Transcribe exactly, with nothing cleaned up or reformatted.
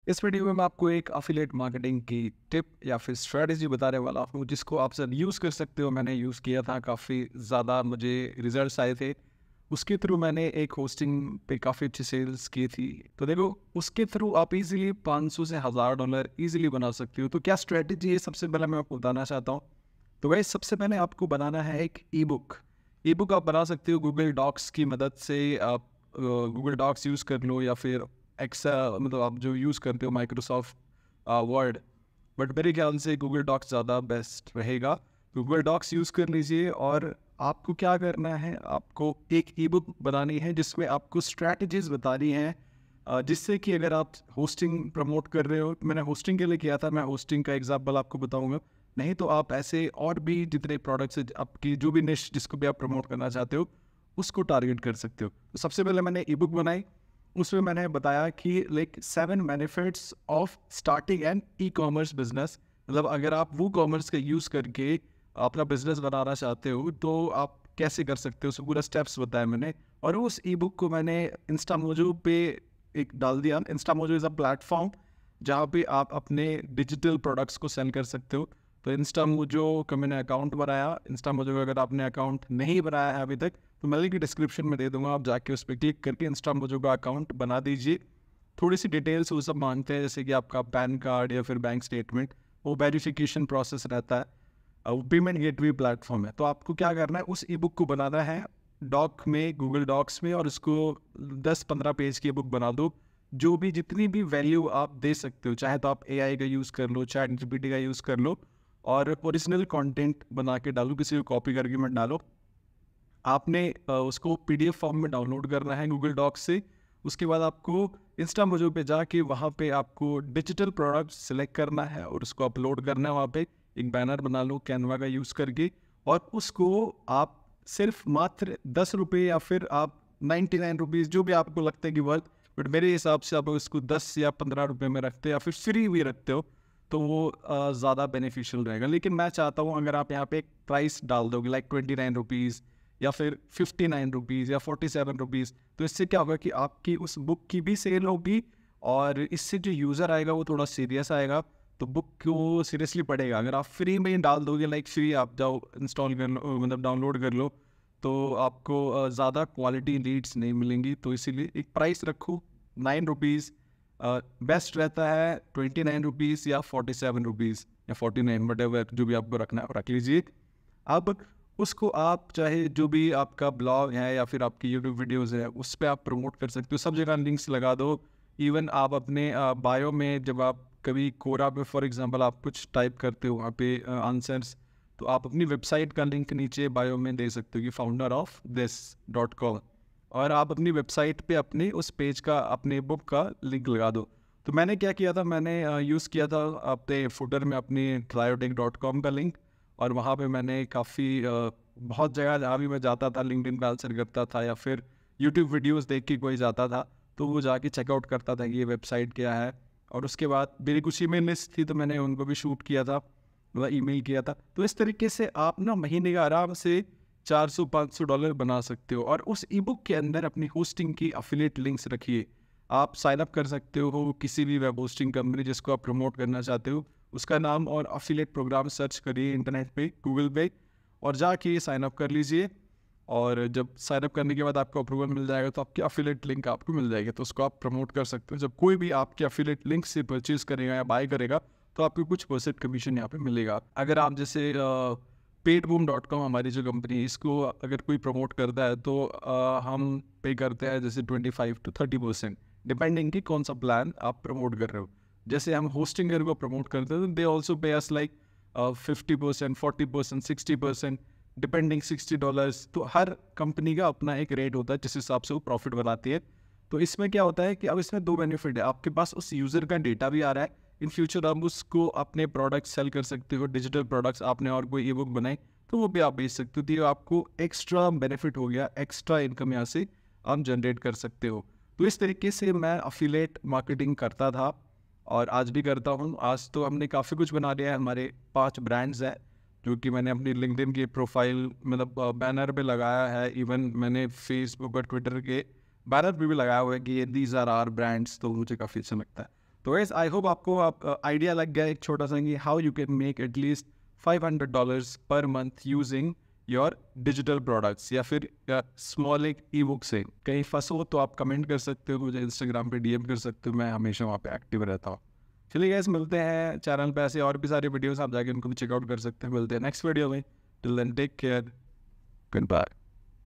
इस वीडियो में मैं आपको एक अफिलिएट मार्केटिंग की टिप या फिर स्ट्रेटजी बताने वाला हूँ जिसको आप सब यूज़ कर सकते हो। मैंने यूज़ किया था, काफ़ी ज़्यादा मुझे रिजल्ट्स आए थे। उसके थ्रू मैंने एक होस्टिंग पे काफ़ी अच्छी सेल्स की थी। तो देखो, उसके थ्रू आप इजीली पाँच सौ से हज़ार डॉलर इजीली बना सकते हो। तो क्या स्ट्रेटजी है, सबसे पहले मैं आपको बताना चाहता हूँ। तो वही सबसे पहले आपको बनाना है एक ई बुक। ई बुक आप बना सकते हो गूगल डॉक्स की मदद से। आप गूगल डॉक्स यूज़ कर लो या फिर एक्सेल, मतलब आप जो यूज़ करते हो माइक्रोसॉफ्ट वर्ड, बट मेरे ख्याल से गूगल डॉक्स ज़्यादा बेस्ट रहेगा। गूगल डॉक्स यूज़ कर लीजिए और आपको क्या करना है, आपको एक ई बुक बनानी है जिसमें आपको स्ट्रैटेजीज बतानी है, अ, जिससे कि अगर आप होस्टिंग प्रमोट कर रहे हो, मैंने होस्टिंग के लिए किया था, मैं होस्टिंग का एग्जांपल आपको बताऊंगा। नहीं तो आप ऐसे और भी जितने प्रोडक्ट्स हैं, आपकी जो भी निश जिसको भी आप प्रमोट करना चाहते हो उसको टारगेट कर सकते हो। तो सबसे पहले मैंने ई बुक बनाई। उसमें मैंने बताया कि like seven benefits of starting an e commerce business. मतलब अगर आप वो कॉमर्स का यूज़ करके अपना बिजनेस बनाना चाहते हो तो आप कैसे कर सकते हो, उसको पूरा स्टेप्स बताया मैंने। और उस ई बुक को मैंने इंस्टामोजो पे एक डाल दिया। इंस्टामोजो इज़ अ प्लेटफॉर्म जहाँ पे आप अपने डिजिटल प्रोडक्ट्स को सेल कर सकते हो। तो इंस्टामोजो का मैंने अकाउंट बनाया। इंस्टामोजो का अगर आपने अकाउंट नहीं बनाया है अभी तक तो मैं लिंक डिस्क्रिप्शन में दे दूंगा, आप जाके उस पर क्लिक करके इंस्टामोजो का अकाउंट बना दीजिए। थोड़ी सी डिटेल्स वो सब मांगते हैं, जैसे कि आपका पैन कार्ड या फिर बैंक स्टेटमेंट। वो वेरिफिकेशन प्रोसेस रहता है। वो पेमेंट गेटवे प्लेटफॉर्म है। तो आपको क्या करना है, उस ई बुक को बनाना है डॉक में, गूगल डॉक्स में, और उसको दस पंद्रह पेज की बुक बना दो। जो भी जितनी भी वैल्यू आप दे सकते हो, चाहे तो आप ए आई का यूज़ कर लो, चैट जी पी टी का यूज़ कर लो, और ओरिजिनल कंटेंट बना के डालो, किसी को कॉपी करके मत डालो। आपने अ, उसको पी डी एफ फॉर्म में डाउनलोड करना है गूगल डॉक्स से। उसके बाद आपको इंस्टामोजो पे जाके वहाँ पे आपको डिजिटल प्रोडक्ट सेलेक्ट करना है और उसको अपलोड करना है। वहाँ पे एक बैनर बना लो कैनवा का यूज़ करके, और उसको आप सिर्फ मात्र दस रुपये या फिर आप नाइन्टी नाइन रुपीज़, जो भी आपको लगता है कि वर्थ, बट मेरे हिसाब से आप इसको दस या पंद्रह रुपये में रखते हो या फिर फ्री भी रखते हो तो वो अ, ज़्यादा बेनिफिशियल रहेगा। लेकिन मैं चाहता हूँ अगर आप यहाँ पे एक प्राइस डाल दोगे लाइक ट्वेंटी नाइन रुपीज़ या फिर फिफ्टी नाइन रुपीज़ या फोर्टी सेवन रुपीज़, तो इससे क्या होगा कि आपकी उस बुक की भी सेल होगी, और इससे जो यूज़र आएगा वो थोड़ा सीरियस आएगा, तो बुक को सीरियसली पढ़ेगा। अगर आप फ्री में ही डाल दोगे, लाइक फ्री आप जाओ इंस्टॉल कर लो, मतलब डाउनलोड कर लो, तो आपको अ, ज़्यादा क्वालिटी लीड्स नहीं मिलेंगी। तो इसीलिए एक प्राइस रखो, नाइन रुपीज़ बेस्ट रहता है, ट्वेंटी नाइन रुपीज़ या फोर्टी सेवन रुपीज़ या फोर्टी नाइन, वट एवर जो भी आपको रखना है रख लीजिए। अब उसको आप चाहे जो भी आपका ब्लॉग है या फिर आपकी यूट्यूब वीडियोस है उस पर आप प्रमोट कर सकते हो, सब जगह लिंक्स लगा दो। इवन आप अपने बायो में, जब आप कभी कोरा पे फॉर एग्जांपल आप कुछ टाइप करते हो वहाँ पे आंसर्स, तो आप अपनी वेबसाइट का लिंक नीचे बायो में दे सकते हो कि founder of this dot com, और आप अपनी वेबसाइट पे अपने उस पेज का, अपने बुक का लिंक लगा दो। तो मैंने क्या किया था, मैंने यूज़ किया था अपने फुटर में अपनी ट्रायोटेक डॉट कॉम का लिंक, और वहाँ पे मैंने काफ़ी बहुत जगह जहाँ भी मैं जाता था, लिंक्डइन पे आंसर करता था या फिर यूट्यूब वीडियोस देख के कोई जाता था तो वो जाके चेकआउट करता था कि ये वेबसाइट क्या है। और उसके बाद मेरी कुछ ईमेल लिस्ट थी तो मैंने उनको भी शूट किया था, मतलब ईमेल किया था। तो इस तरीके से आप ना महीने का आराम से चार सौ पाँच सौ डॉलर बना सकते हो। और उस ई बुक के अंदर अपनी होस्टिंग की अफिलिएट लिंक्स रखिए। आप साइन अप कर सकते हो किसी भी वेब होस्टिंग कंपनी जिसको आप प्रमोट करना चाहते हो, उसका नाम और अफिलिएट प्रोग्राम सर्च करिए इंटरनेट पे, गूगल पे, और जाके साइन अप कर लीजिए। और जब साइन अप करने के बाद आपको अप्रूवल मिल जाएगा तो आपकी अफिलिएट लिंक आपको मिल जाएगी, तो उसको आप प्रमोट कर सकते हो। जब कोई भी आपके अफिलिएट लिंक से परचेज करेगा या बाय करेगा तो आपको कुछ परसेंट कमीशन यहाँ पे मिलेगा। अगर आप जैसे पेड बूम डॉट कॉम हमारी जो कंपनी है, इसको अगर कोई प्रमोट करता है तो uh, हम पे करते हैं जैसे twenty five to thirty percent, depending कि कौन सा प्लान आप प्रमोट कर रहे हो। जैसे हम होस्टिंगर को प्रमोट करते हैं तो they also pay us like fifty percent, forty percent, sixty percent, depending sixty dollars. तो हर कंपनी का अपना एक रेट होता है जिस हिसाब से वो प्रॉफिट बनाती है। तो इसमें क्या होता है कि अब इसमें दो बेनिफिट है, आपके पास उस यूज़र का डेटा भी आ रहा है, इन फ्यूचर आप उसको अपने प्रोडक्ट सेल कर सकते हो, डिजिटल प्रोडक्ट्स आपने और कोई ई बुक बनाई तो वो भी आप बेच सकते हो। तो ये आपको एक्स्ट्रा बेनिफिट हो गया, एक्स्ट्रा इनकम यहाँ से आप जनरेट कर सकते हो। तो इस तरीके से मैं अफिलिएट मार्केटिंग करता था और आज भी करता हूँ। आज तो हमने काफ़ी कुछ बना लिया है, हमारे पांच ब्रांड्स हैं जो कि मैंने अपनी लिंक्डइन की प्रोफाइल, मतलब बैनर पे लगाया है। इवन मैंने फेसबुक और ट्विटर के बैनर पे भी लगाया हुआ है कि ये दीज आर आर ब्रांड्स, तो मुझे काफ़ी अच्छा लगता है। तो गाइस आई होप आपको आप आइडिया लग गया एक छोटा सा कि how you can make at least five hundred dollars per month using your digital products या फिर स्मॉल एक ई बुक से। कहीं फंसो तो आप कमेंट कर सकते हो, मुझे इंस्टाग्राम पे डीएम कर सकते हो, मैं हमेशा वहाँ पे एक्टिव रहता हूँ। चलिए गाइस मिलते हैं चैनल पे ऐसे और भी सारे वीडियोस आप जाके उनको भी चेकआउट कर सकते हैं। मिलते हैं नेक्स्ट वीडियो में। Till then take care, good bye.